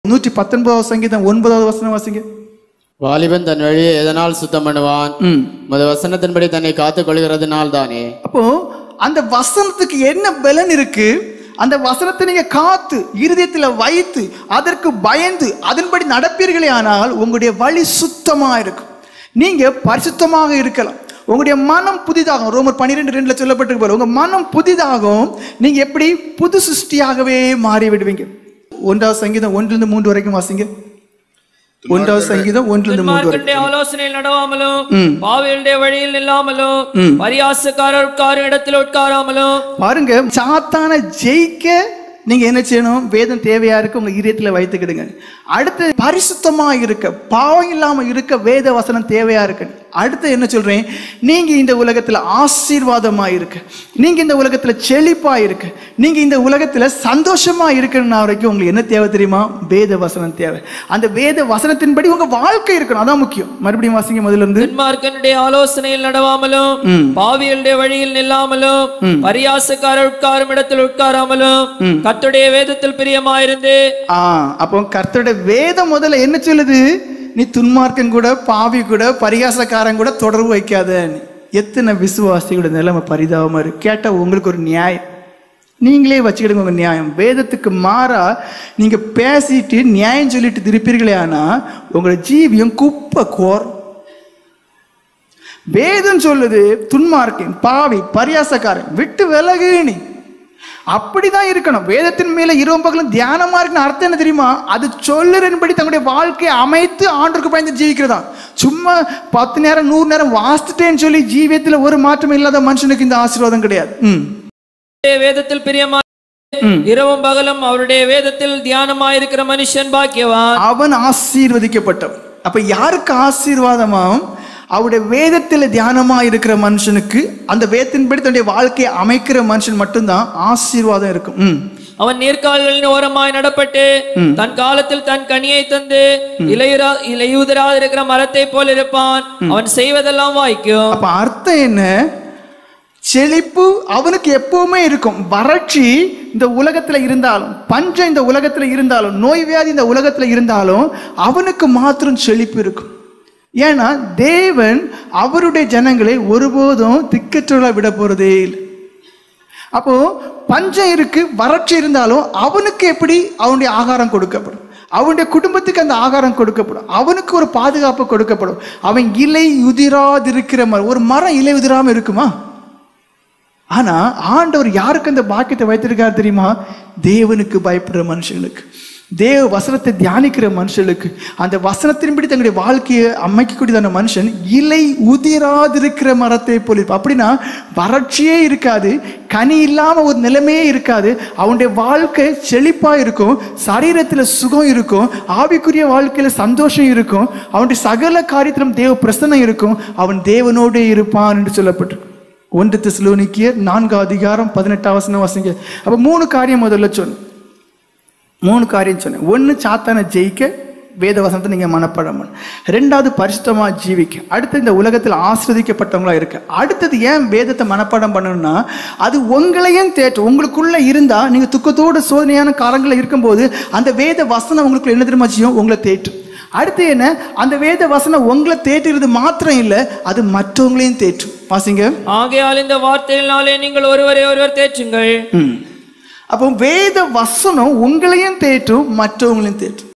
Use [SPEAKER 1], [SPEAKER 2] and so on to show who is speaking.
[SPEAKER 1] 119 சங்கீதம் 9வது வசனம் வாசிங்க.
[SPEAKER 2] வாலிபன் தன் வழியை எதனால் சுத்தம் பண்ணுவான்? முத வசனத்தின்படி தன்னை காத்துக் கொள்கிறதுனால் தானே.
[SPEAKER 1] அப்போ அந்த வசனத்துக்கு என்ன பலன் இருக்கு? அந்த வசனத்தை நீங்க காத்து இருதயத்துல வைத்து அதற்கு பயந்து அதன்படி நடப்பீர்களே ஆனால் உங்களுடைய வழி சுத்தமா இருக்கும். நீங்க பரிசுத்தமாக இருக்கலாம். உங்களுடைய மனம் புதிதாகும். ரோமர் 12:2 சொல்லப்பட்டிருக்கு போல உங்க மனம் புதிதாகும். நீங்க எப்படி புது சிருஷ்டியாகவே மாறி விடுவீங்க. 1வது சங்கீதம் 1-3 வரைக்கும் வாசிங்க. 1வது சங்கீதம் 1-3 வரைக்கும்.
[SPEAKER 3] ஆலோசனையில் நடவாமலும் பாவிகளுடைய வழியில் நில்லாமலும் பரியாசக்காரர் உட்காரும் இடத்தில் உட்காராமலும்.
[SPEAKER 1] பாருங்க, சாத்தான ஜெயிக்க நீங்க என்ன செய்யணும்? வேதம் தேவையா இருக்கு, உங்க இதயத்துல வைத்துக்கிடுங்க. அடுத்து பரிசுத்தமா இருக்க, பாவம் இல்லாம இருக்க வேத வசனம் தேவையா இருக்கு. அடுத்து என்ன சொல்றேன்? நீங்க இந்த உலகத்துல ஆசீர்வாதமா இருக்க, நீங்க இந்த உலகத்துல செழிப்பா இருக்க, நீங்க இந்த உலகத்துல சந்தோஷமா இருக்கணும்னா வரைக்கும் உங்களுக்கு என்ன தேவை தெரியுமா? வேத வசனம் தேவை. அந்த வேத வசனத்தின்படி உங்க வாழ்க்கை இருக்கணும். அதான் முக்கியம். மறுபடியும் வாசிங்க முதல்ல இருந்து.
[SPEAKER 3] துன்மார்க்கனுடைய ஆலோசனையில் நடவாமலும் பாவிகளுடைய வழியில் நில்லாமலும் பரியாசக்காரர் உட்காரும் இடத்தில் உட்காராமலும் கர்த்தருடைய வேதத்தில் பிரியமாயிருந்து.
[SPEAKER 1] அப்போ கர்த்தருடைய வேதம் முதல்ல என்ன சொல்லுது? நீ துன்மார்க்கன் கூட பாவி கூட பரிகாசக்காரன் கூட தொடர்பு வைக்காத. எத்தனை விசுவாசியோட நிலைமை பரிதாபமா இருக்கு. கேட்டா உங்களுக்கு ஒரு நியாயம், நீங்களே வச்சுக்கிடுங்க உங்க நியாயம். வேதத்துக்கு மாறா நீங்க பேசிட்டு நியாயம் சொல்லிட்டு திருப்பீர்களே ஆனா உங்களோட ஜீவியம் குப்பை கோர். வேதம் சொல்லுது துன்மார்க்கன் பாவி பரியாசக்காரன் விட்டு விலகு. நீ அப்படிதான் இருக்கணும். வேதத்தின் மேல இரவும் பகலும் தியானமா இருக்குன்னு அர்த்தம் என்ன தெரியுமா? அது சொல்லுறபடி தங்களுடைய வாழ்க்கையை அமைத்து ஆண்டவருக்கு பயந்து ஜீவிக்கிறதா. சும்மா 10 நேரம் 100 நேரம் வாசிட்டேன்னு சொல்லி ஜீவியத்துல ஒரு மாற்றம் இல்லாத மனுஷனுக்கு இந்த ஆசீர்வாதம் கிடையாது.
[SPEAKER 3] வேதத்தில் பிரியமா இரவும் பகலும் அவருடைய வேதத்தில் தியானமாயிருக்கிற மனுஷன் பாக்கியவான்,
[SPEAKER 1] அவன் ஆசீர்வதிக்கப்பட்டவன். அப்ப யாருக்கு ஆசீர்வாதமாம்? அவருடைய வேதத்துல தியானமா இருக்கிற மனுஷனுக்கு, அந்த வேதத்தின்படி தன்னுடைய வாழ்க்கையை அமைக்கிற மனுஷன் மட்டும்தான் ஆசீர்வாதம் இருக்கும்.
[SPEAKER 3] அவன் நீர்க்கால்களின் ஓரமாய் நடப்பட்டு தன் காலத்தில் தன் கனியை தந்து இலையுதிராது இருக்கிற மரத்தை போல் இருப்பான். அவன் செய்வதெல்லாம் வாய்க்கும்.
[SPEAKER 1] அப்ப அர்த்தம் என்ன? செழிப்பு அவனுக்கு எப்பவுமே இருக்கும். வறட்சி இந்த உலகத்துல இருந்தாலும், பஞ்சம் இந்த உலகத்துல இருந்தாலும், நோய் வியாதி இந்த உலகத்துல இருந்தாலும் அவனுக்கு மாத்திரம் செழிப்பு இருக்கும். ஏன்னா தேவன் அவருடைய ஜனங்களை ஒருபோதும் திக்கற்றவர்களா விட போறதே இல்லை. அப்போ பஞ்சம் இருக்கு, வறட்சி இருந்தாலும் அவனுக்கு எப்படி அவனுடைய ஆகாரம் கொடுக்கப்படும், அவனுடைய குடும்பத்துக்கு அந்த ஆகாரம் கொடுக்கப்படும், அவனுக்கு ஒரு பாதுகாப்பு கொடுக்கப்படும். அவன் இலை உதிராதிருக்கிற மரம். ஒரு மரம் இலை உதிராம இருக்குமா? ஆனா ஆண்டவர் யாருக்கு அந்த பாக்கியத்தை வைத்திருக்காரு தெரியுமா? தேவனுக்கு பயப்படுற மனுஷங்களுக்கு, தேவ வசனத்தை தியானிக்கிற மனுஷனுக்கு, அந்த வசனத்தின்படி தங்களுடைய வாழ்க்கையை அமைக்கக்கூடியதான மனுஷன் இலை உதிராதிருக்கிற மரத்தை போல. அப்படின்னா வறட்சியே இருக்காது, கனி இல்லாம ஒரு நிலைமையே இருக்காது. அவனுடைய வாழ்க்கை செழிப்பா இருக்கும், சரீரத்துல சுகம் இருக்கும், ஆவிக்குரிய வாழ்க்கையில சந்தோஷம் இருக்கும், அவனுடைய சகல காரியத்திலும் தேவ பிரசன்னம் இருக்கும், அவன் தேவனோடே இருப்பான் என்று சொல்லப்பட்டிருக்கு. 1 தெசலோனிக்கேயர் 4:18 வசனம் வாசிங்க. அப்ப 3 காரியம் முதல்ல சொன்னேன். 3 காரியம் சொன்னேன். 1, சாத்தானை ஜெயிக்க வேத வசனத்தை நீங்க மனப்பாடம் பண்ண. 2வது பரிசுத்தமா ஜீவிக்க. அடுத்து இந்த உலகத்தில் ஆஸ்வதிக்கப்பட்டவங்களா இருக்க. அடுத்தது ஏன் வேதத்தை மனப்பாடம் பண்ணணும்னா அது உங்களையும் தேற்றும். உங்களுக்குள்ள இருந்தா நீங்க துக்கத்தோடு சோதனையான காலங்களில் இருக்கும்போது அந்த வேத வசனம் உங்களுக்கு என்ன தெரியுமா செய்யும்? உங்களை தேற்றும். அடுத்து என்ன? அந்த வேத வசனம் உங்களை தேற்றுறது மாத்திரம் இல்லை, அது மற்றவங்களையும் தேற்றும். வாசிங்க.
[SPEAKER 3] ஆகையால் இந்த வார்த்தையினாலே நீங்கள் ஒருவரை ஒருவர் தேற்றுங்கள்.
[SPEAKER 1] அப்போ வேத வசனம் உங்களையும் தேற்றும், மற்றவங்களையும் தேற்றும்.